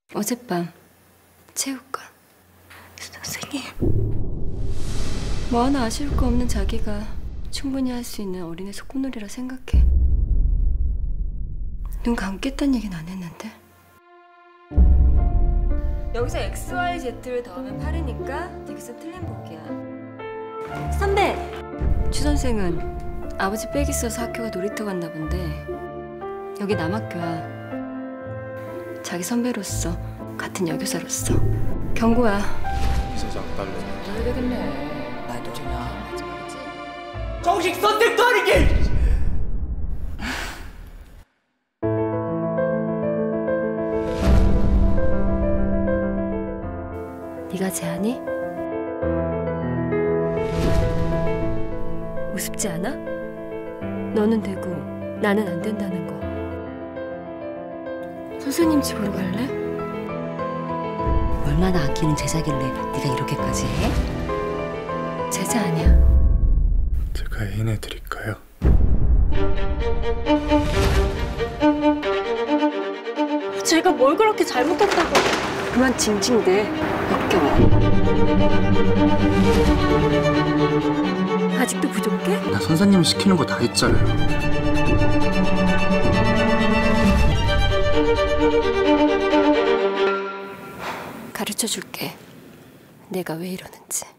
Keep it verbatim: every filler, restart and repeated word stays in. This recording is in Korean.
어젯밤 체육관 선생님, 뭐 하나 아쉬울 거 없는 자기가 충분히 할 수 있는 어린애 소꿉놀이라 생각해. 눈 감겠다는 얘기는 안 했는데. 여기서 엑스 와이 제트를 더하면 팔이니까 딕스 틀린 복이야. 선배! 추 선생은 아버지 빽 있어서 학교가 놀이터 갔나 본데 여기 남학교야. 자기 선배로서 같은 여교사로서 경고야. 이사장 딸로 안 되겠네. 나도 그냥 정식 선택도 아니게! 네가 제하니? 우습지 않아? 너는 되고 나는 안 된다는 거. 선생님 집으로 갈래? 얼마나 아끼는 제자길래 네가 이렇게까지 해? 제자 아니야. 제가 해내 드릴까요? 제가 뭘 그렇게 잘못했다고. 그만 징징대. 역겨워. 아직도 부족해? 나 선생님이 시키는 거 다 했잖아요. 가르쳐 줄게. 내가 왜 이러는지.